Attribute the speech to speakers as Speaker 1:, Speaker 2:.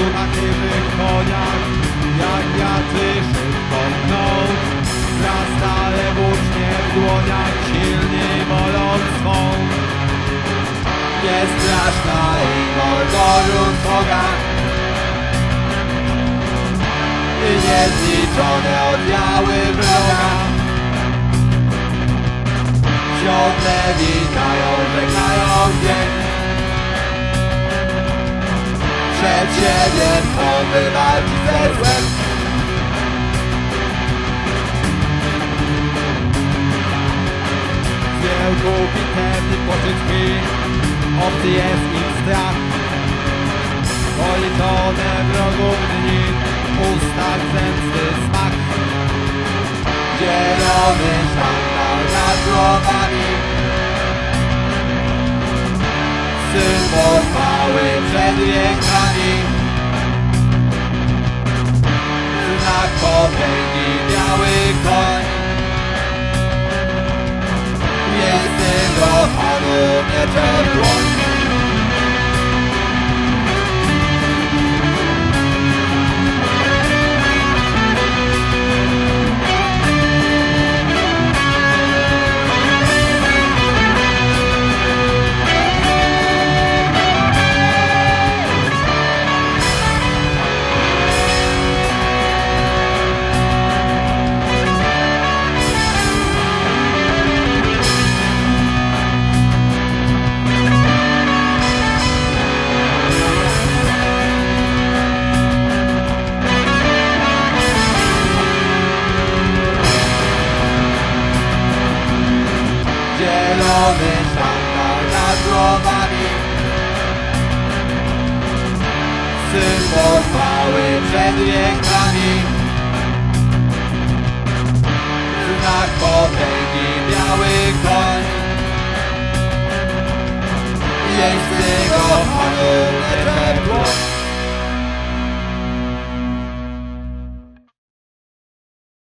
Speaker 1: czasu na krzywych koniach, jak wiatry szybko mną. Zrastale włócznie w dłoniach, silniej bolą swą. Jest straszna i gorgoru trwoga i niezliczone oddziały wroga. Ciągle witają, żegnają dzień. Przed siebie chcą wywalczyć ze złem. Z wielku bitewnych poczuć krwi, obcy jest im strach. Policzone wrogów dni, w ustach zemsty smak. Zielony sztandar nad głowami, symbol chwały przed wiekami. Znak potęgi, biały koń, jest jego panu mieczem dłoń. Zielony sztandar nad głowami, symbol chwały przed wiekami. Znak potęgi, biały koń, jest